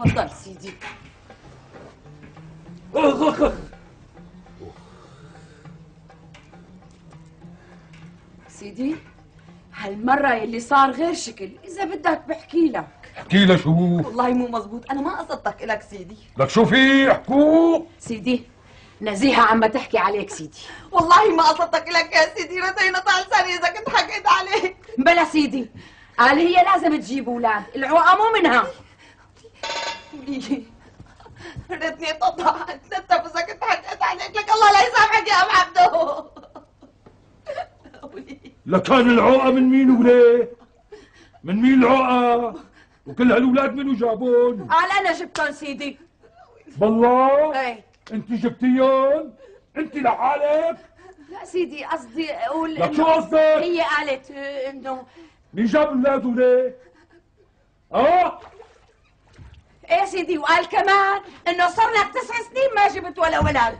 تفضل سيدي. سيدي هالمرة اللي صار غير شكل، إذا بدك بحكي لك. احكي لها شو؟ والله مو مزبوط، أنا ما قصدتك إلك سيدي. لك شو في؟ احكوا سيدي نزيهة عم تحكي عليك سيدي. والله ما قصدتك إلك يا سيدي، رتينا طال لساني إذا كنت حكيت عليك. بلا سيدي، قال هي لازم تجيب أولاد، العوقة مو منها. ريتني اتنتف إذا كنت حكيت عليك، لك الله لا يسامحك يا أم عبدو. لكان العوقة من مين وليه؟ من مين العوقة؟ وكل هالولاد منو جابون؟ قال أنا جبتهم سيدي. بالله؟ ايه انت جبتيهم؟ انت لحالك؟ لا سيدي قصدي أقول لك شو إنه قصدك؟ هي قالت إنه مين جاب الاولاد وليه؟ ايه سيدي، وقال كمان إنه صار لك 9 سنين ما جبت ولا ولد.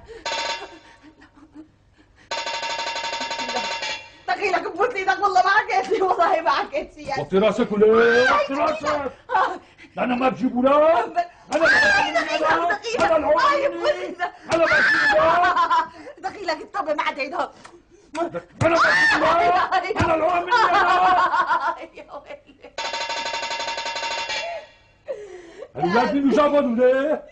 دخيلك بفوت ايدك، والله ما حكيت لي، والله ما حكيت لي. وطي راسك وليه؟ وطي راسك! انا ما بجيب اولاد؟ انا دخيلك العوقة انا بجيب اولاد! دخيلك الطبع ما عاد عيدها. انا بجيب اولاد! انا العوقة مني انا! يا ويلي. الولاد منو جابهم وليه؟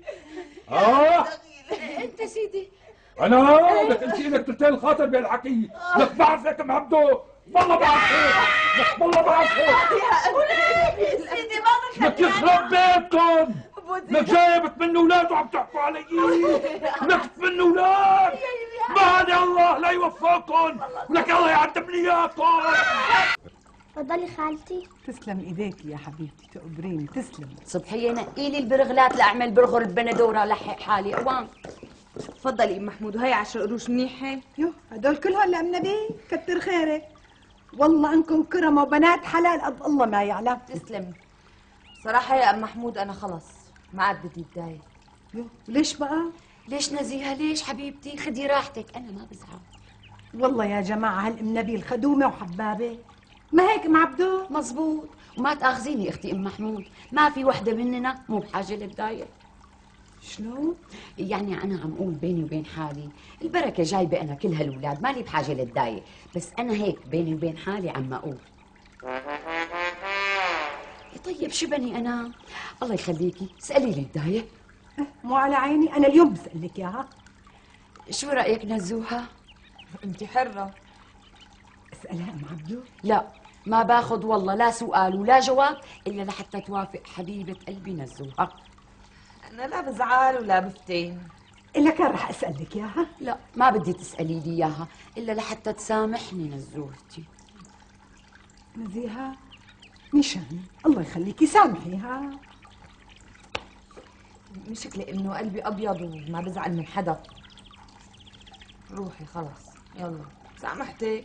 أنت سيدي انا لك انت لك تلتين الخاطر بهالحكي، لك بعرفك ام عبدو، والله بعرفك، لك والله بعرفك. سيدي ما لك يخرب بيتكم، لك جايبت من اولاد وعم تحكوا علي، لك من اولاد، ما الله لا يوفقكم، ولك الله يعدم لي اياكم. تفضلي خالتي. تسلم ايديك يا حبيبتي، تقبريني. تسلم. صبحية نقي لي البرغلات لأعمل برغرة بندورة لحق حالي أوان. تفضلي ام محمود، وهي 10 قروش منيحه. يو هدول كلهم لأم نبي، كتر خيرك. والله انكم كرم وبنات حلال قد الله ما يعلم. تسلمي. صراحة يا أم محمود أنا خلص ما عاد بدي اتضايق. يو ليش بقى؟ ليش نزيهة ليش حبيبتي؟ خدي راحتك، أنا ما بزعل. والله يا جماعة هالام نبي الخدومة وحبابة، ما هيك ام عبدو؟ مزبوط، وما تاخذيني اختي ام محمود، ما في وحده مننا مو بحاجه للداية. شلون؟ يعني انا عم اقول بيني وبين حالي، البركه جايبه انا كل هالولاد، مالي بحاجه للداية، بس انا هيك بيني وبين حالي عم اقول. طيب شو بني انا؟ الله يخليكي اسالي لي الداية. مو على عيني، انا اليوم بسألك اياها. شو رايك نزوها؟ انت حره. اسألها ام عبدو. لا ما باخذ والله لا سؤال ولا جواب الا لحتى توافق حبيبه قلبي نزوها. انا لا بزعل ولا بفتن. إلا كان رح اسألك اياها. لا ما بدي تسالي لي اياها الا لحتى تسامحني نزوهتي. نزيهة مشان الله يخليكي سامحيها. مشكلة انه قلبي ابيض وما بزعل من حدا. روحي خلص يلا سامحتك.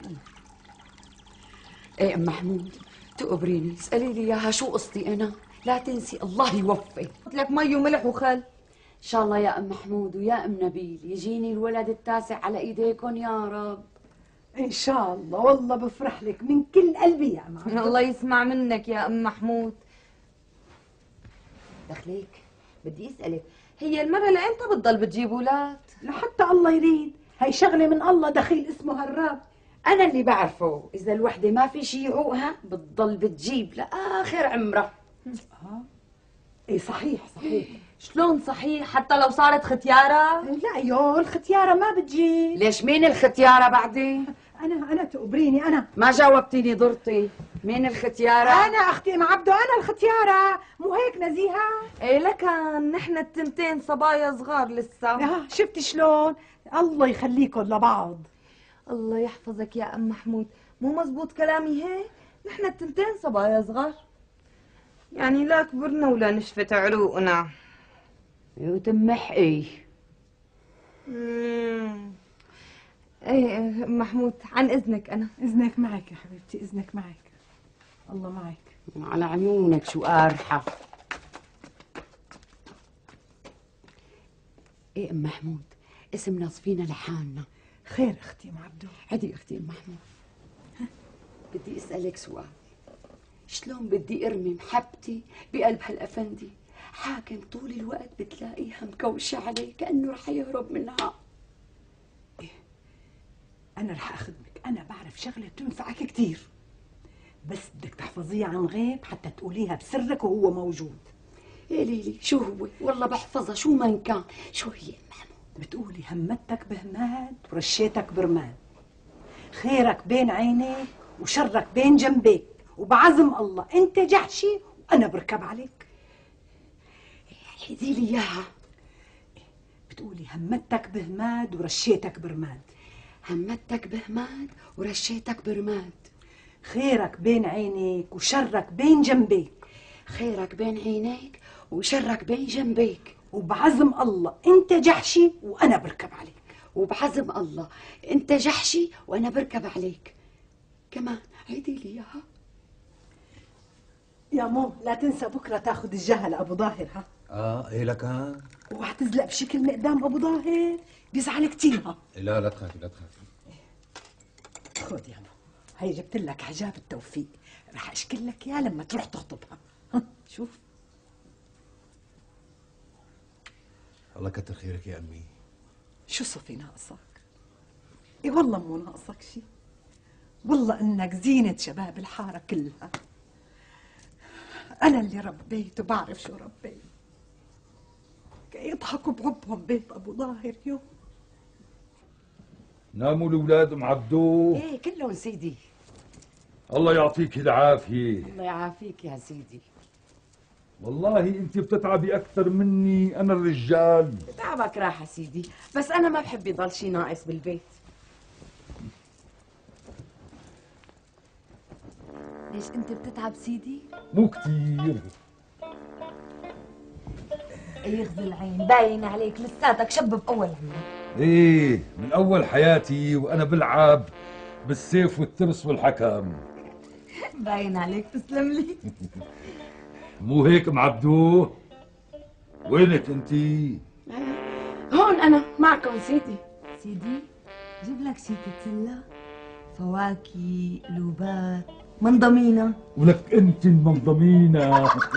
ايه ام محمود تقبريني اسالي لي اياها شو قصتي انا، لا تنسي الله يوفق. قلت لك مي وملح وخل. ان شاء الله يا ام محمود ويا ام نبيل يجيني الولد التاسع على ايديكم يا رب. ان شاء الله، والله بفرح لك من كل قلبي يا عم. الله يسمع منك يا ام محمود. دخليك بدي اسالك، هي المرة لامتى بتضل بتجيب اولاد؟ لحتى الله يريد، هي شغله من الله، دخيل اسمه هراب. انا اللي بعرفه اذا الوحده ما في شي يعوقها بتضل بتجيب لاخر عمرها. اي صحيح صحيح. شلون صحيح؟ حتى لو صارت ختيارة؟ لا يو الختياره ما بتجيب. ليش مين الختياره بعدين؟ انا تقبريني انا. ما جاوبتيني ضرتي، مين الختياره؟ انا اختي ام عبدو، انا الختياره، مو هيك نزيهه؟ ايه لكن نحن التنتين صبايا صغار لسه. شفتي شلون؟ الله يخليكم لبعض. الله يحفظك يا ام محمود، مو مزبوط كلامي هيك؟ نحن التنتين صبايا صغار، يعني لا كبرنا ولا نشفت عروقنا. وتمح ايه؟ ايه ام محمود عن اذنك انا. اذنك معك يا حبيبتي، اذنك معك. الله معك. على عيونك شو قارحه. ايه ام محمود اسمنا صفينا لحالنا. خير اختي ام عبدو. عدي اختي ام محمود، بدي اسالك سؤال، شلون بدي ارمي محبتي بقلب هالافندي حاكم طول الوقت بتلاقيها مكوشة عليه كأنه رح يهرب منها. أنا رح أخدمك، أنا بعرف شغلة تنفعك كتير، بس بدك تحفظيها عن غيب حتى تقوليها بسرك وهو موجود. يا ليلي شو هو؟ والله بحفظها شو ما كان. شو هي محمود؟ بتقولي همتك بهماد ورشيتك برماد، خيرك بين عينيك وشرك بين جنبيك، وبعزم الله انت جحشي وانا بركب عليك. عيدي لي اياها. بتقولي همتك بهماد ورشيتك برماد، همتك بهماد ورشيتك برماد، خيرك بين عينيك وشرك بين جنبيك، خيرك بين عينيك وشرك بين جنبيك، وبعزم الله انت جحشي وانا بركب عليك. وبعزم الله انت جحشي وانا بركب عليك. كمان عيدي لي اياها. يا مو لا تنسى بكره تاخذ الجهل ابو ظاهر. ها ايه لك وحتزلق بشكل مقدام ابو ظاهر بيزعل كتير. ها لا تخافي لا تخافي. خذ يا مو، هي جبت لك حجاب التوفيق، رح اشكل لك اياه لما تروح تخطبها. ها شوف. الله كتر خيرك يا امي. شو صفي ناقصك؟ اي والله مو ناقصك شي، والله انك زينة شباب الحارة كلها. انا اللي ربيت وبعرف شو ربيت. يضحكوا بحبهم بيت ابو ظاهر يوم. ناموا الاولاد ام عبدو؟ ايه كلهم سيدي. الله يعطيك العافيه. الله يعافيك يا سيدي. والله انت بتتعبي اكثر مني انا الرجال. تعبك راحة سيدي، بس انا ما بحب يضل شي ناقص بالبيت. ليش انت بتتعب سيدي؟ مو كثير. يغزي العين، باين عليك لساتك شب باول عمرك. ايه من اول حياتي وانا بلعب بالسيف والترس والحكم. باين عليك، تسلم لي. مو هيك ام عبدو؟ وينك انتي؟ هون انا معكم سيدي. سيدي جيب لك شي تتسلى، فواكه، لوبات، منضمينة. ولك انت المنظمينة.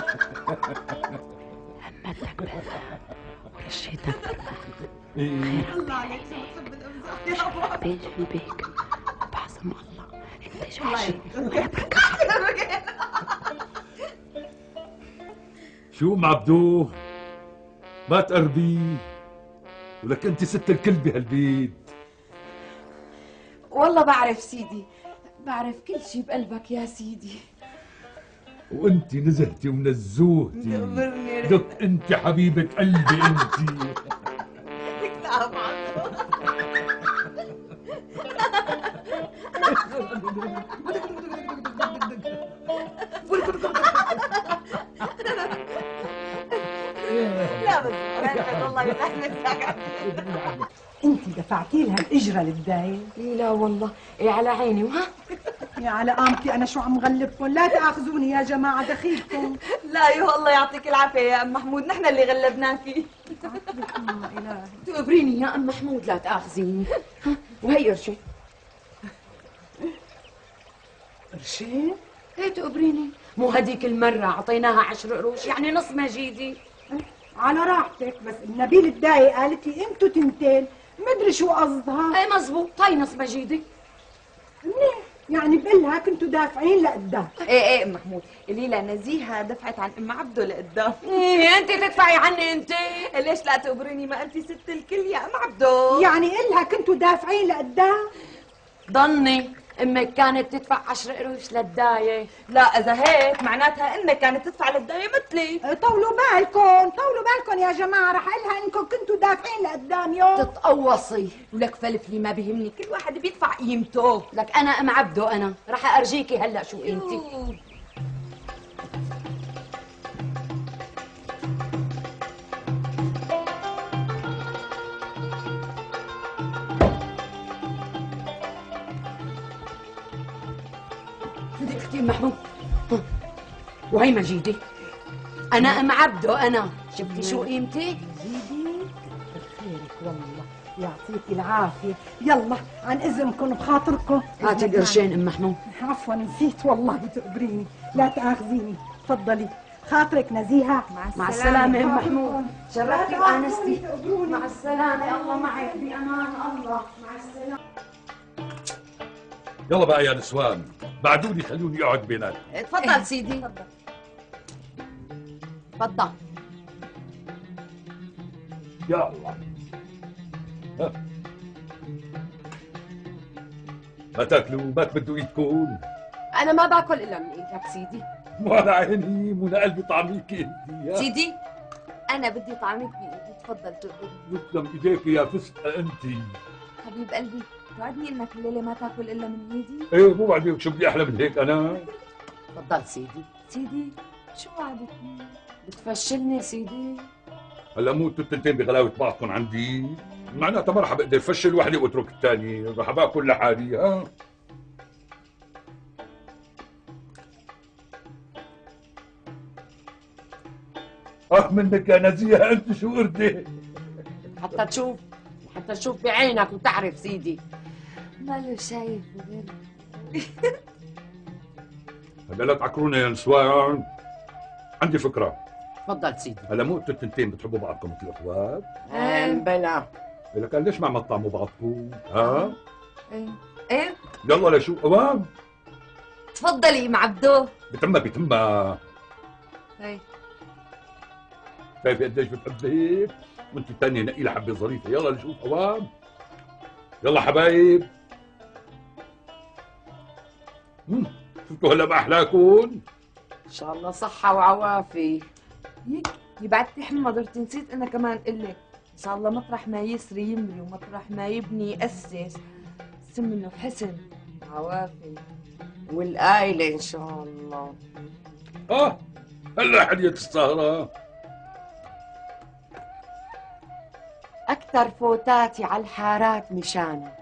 همتك بالله ورشيتك بالله. إيه. الله عليك شو بتحب الامزاح يا ابو. بين جنبيك وبعزم الله انت جحشي. شو ام عبدو؟ ما تقربي، ولك انت ست الكل بهالبيت. والله بعرف سيدي، بعرف كل شي بقلبك يا سيدي. وانت نزهتي ونزوهتي. لك انت حبيبة قلبي انت. لا بس والله يسعدك. انت دفعتي لها الاجره للدايم. لا والله ايه على عيني. وها يا على قامتي انا شو عم غلبكم، لا تاخذوني يا جماعه دخيلكم. لا يا الله يعطيك العافية يا ام محمود، نحن اللي غلبناكي. تقبريني يا ام محمود لا تاخذيني. وهي قرشين. قرشين؟ ايه تقبريني، مو هديك المرة اعطيناها 10 قروش يعني نص مجيدي. على راحتك، بس النبيل الداي قالت لي انتوا تنتين، مدري شو قصدها. ايه مزبوط، طي نص مجيدي. منيح، يعني بقلها كنتوا دافعين لقدام. ايه ام محمود، ليلى نزيهة دفعت عن ام عبده لقدام. ايه انت تدفعي عني انت. ليش لا تقبريني، ما انت ست الكل يا ام عبده. يعني قلها كنتوا دافعين لقدام. ضني امك كانت تدفع 10 قروش للداية. لا اذا هيك معناتها امك كانت تدفع للداية مثلي. طولوا بالكم يا جماعه، رح قلها انكم كنتوا دافعين لقدام يوم. تتقوصي ولك فلفلي ما بيهمني، كل واحد بيدفع قيمته. لك انا ام عبده، انا رح ارجيكي هلا شو قيمتي. بدك اختي محمود. وهي مجيدي، انا ام عبده، انا شفتي شو قيمتي؟ زيدي كتر خيرك والله يعطيك العافيه. يلا عن اذنكم بخاطركم هاتي القرشين ام محمود. عفوا نسيت والله تقبريني، لا تاخذيني. تفضلي خاطرك نزيهة. مع السلامة ام محمود، شرفتي وانستي. مع السلامة، الله معك بأمان الله. مع السلامة. يلا بقى يا نسوان، بعدوني خلوني اقعد بيناتكم. تفضل سيدي. تفضل. يا الله. ها. ما تاكلوا ما تمدوا ايدكم. انا ما باكل الا من ايدك سيدي. مو على عيني، مو أنا قلبي طعميكي انت. سيدي انا بدي طعمك بايدي، تفضل تقبل. يسلم ايديك يا فسقه انت. حبيب قلبي، توعدني انك الليلة ما تاكل الا من ايدي؟ ايه مو بعدين شو بدي احلى من هيك انا؟ تفضل سيدي. سيدي شو وعدتني؟ بتفشلني سيدي. هلا مو انتوا التنتين بغلاوه بعضكم عندي، معناتها ما رح بقدر فشل وحده واترك الثاني، رح باكل لحالي. ها منك يا نزيهه، انت شو قردة؟ حتى تشوف بعينك وتعرف سيدي. ماله شايف غير. هلا لا تعكرونا يا نسوان، عندي فكره. تفضل سيدي. هلا مو انتوا التنتين بتحبوا بعضكم مثل الاخوات؟ بلا. لك ليش ما تطعموا بعضكم؟ ها؟ ايه يلا لشو اوام؟ تفضلي ام عبدو. بتمها هي شايفه قديش بتحبك؟ وانت الثانيه نقي لها حبه ظريفه. يلا نشوف اوام. يلا حبايب. شفتوا هلا ما احلاكم؟ ان شاء الله صحه وعوافي. يبعتي حمضرتي، نسيت انا كمان قلك ان شاء الله مطرح ما يسري يمري ومطرح ما يبني يأسس. سمنه حسن عوافي والآيلة ان شاء الله. هلا حدية السهرة. اكثر فوتاتي على الحارات مشانك.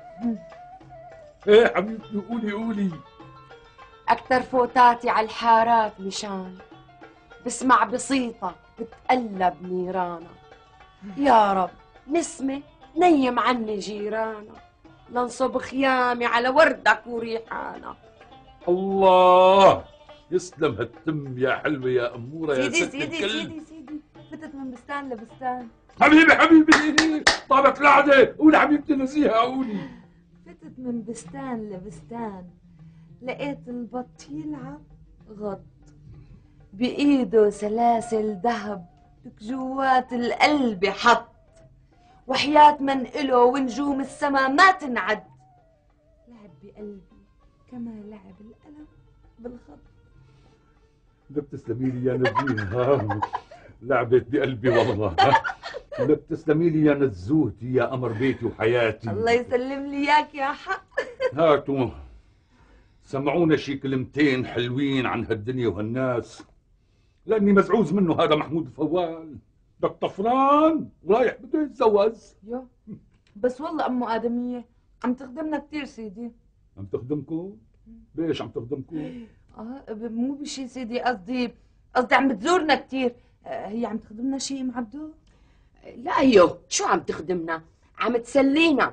ايه حبيبتي قولي. اكثر فوتاتي على الحارات مشانك، بسمع بصيتك بتقلب نيرانك. يا رب نسمة نيم عني جيرانك، لنصب خيامي على وردك وريحانك. الله يسلم هالتم يا حلوة يا أمورة يا سيدي ست سيدي الكل. سيدي سيدي، فتت من بستان لبستان. حبيبي طابت القعدة. قولي حبيبتي نزيهة قولي. فتت من بستان لبستان، لقيت البط يلعب غض، بإيده سلاسل ذهب لك جوات القلب حط، وحياة من إله ونجوم السما ما تنعد، لعب بقلبي كما لعب القلم بالخط. لا بتسلمي لي يا نزيهة، لعبت بقلبي والله. لا بتسلمي لي يا نزوهتي يا قمر بيتي وحياتي. الله يسلم لي اياك يا حق. هاتوا سمعونا شي كلمتين حلوين عن هالدنيا وهالناس، لاني مزعوز منه هذا محمود الفوال. بدك طفران ورايح بده يتزوج. يو بس والله امه ادميه عم تخدمنا كثير سيدي. عم تخدمكم؟ ليش عم تخدمكم؟ مو بشي سيدي، قصدي عم بتزورنا كثير. هي عم تخدمنا شيء ام عبدو؟ لا شو عم تخدمنا؟ عم تسلينا.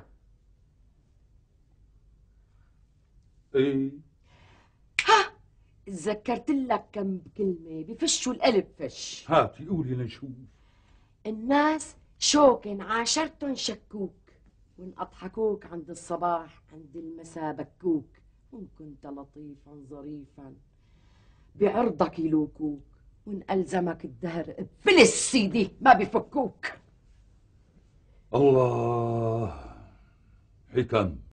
ايه تذكرت لك كم كلمة بفشوا القلب فش. هاتي قولي لنشوف. الناس شوكن عاشرتن شكوك، وان اضحكوك عند الصباح عند المساء بكوك، وان كنت لطيفا ظريفا بعرضك يلوكوك، وان الزمك الدهر بفلس سيدي ما بفكوك. الله حكم.